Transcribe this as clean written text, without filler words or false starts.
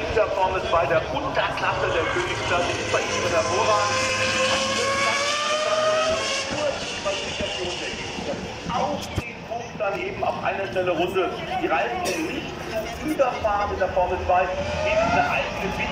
der Formel 2 der Unterklasse der Königsklasse ist bei ihm hervorragend. Auf den Punkt dann eben auf einer Stelle Runde. Die Reifen nicht überfahren in der Formel 2, eben eine eigene